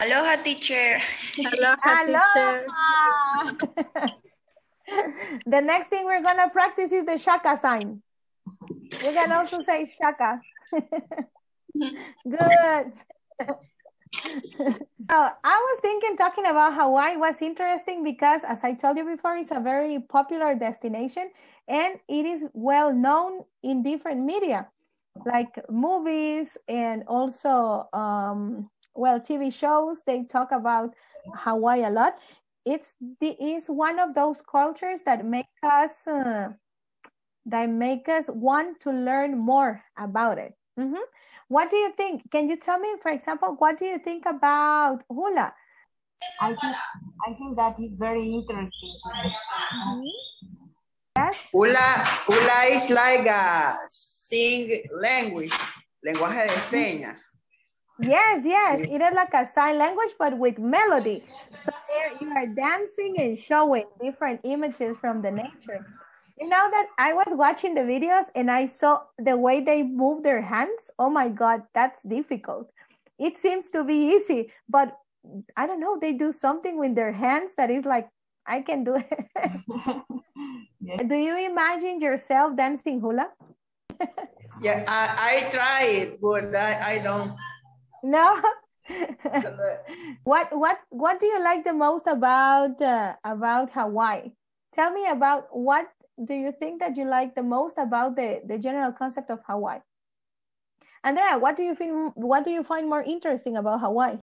Aloha, teacher. Aloha, teacher. Aloha. The next thing we're gonna practice is the shaka sign. You can also say shaka. Good. I was thinking talking about Hawaii was interesting because, as I told you before, it's a very popular destination and it is well known in different media, like movies and also, TV shows. They talk about Hawaii a lot. It's one of those cultures that make us want to learn more about it. Mm-hmm. What do you think? Can you tell me, for example, what do you think about hula? I think that is very interesting. Mm-hmm. Yes. Hula is like a sing language, lenguaje de señas. Yes, it is like a sign language, but with melody. So there you are dancing and showing different images from the nature. You know that I was watching the videos and I saw the way they move their hands. Oh my God, that's difficult. It seems to be easy, but I don't know, they do something with their hands that is like, I can do it. Yes. Do you imagine yourself dancing hula? Yeah, I try it, but I don't. No. What do you like the most about Hawaii? Tell me about what do you think that you like the most about the general concept of Hawaii? Andrea, what do you find more interesting about Hawaii?